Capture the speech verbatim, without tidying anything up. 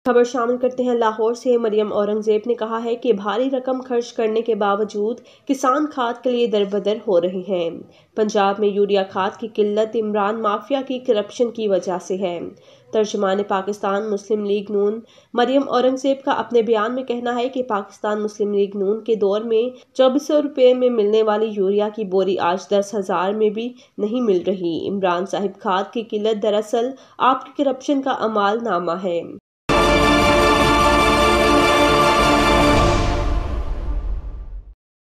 खबर शामिल करते हैं लाहौर से। मरियम औरंगजेब ने कहा है कि भारी रकम खर्च करने के बावजूद किसान खाद के लिए दरबदर हो रहे हैं। पंजाब में यूरिया खाद की किल्लत इमरान माफिया की करप्शन की वजह से है। तर्जुमान पाकिस्तान मुस्लिम लीग नून मरियम औरंगजेब का अपने बयान में कहना है कि पाकिस्तान मुस्लिम लीग नून के दौर में चौबीस सौ रुपये में मिलने वाली यूरिया की बोरी आज दस हजार में भी नहीं मिल रही। इमरान साहिब खाद की किल्लत दरअसल आपकी करप्शन का अमाल नामा है।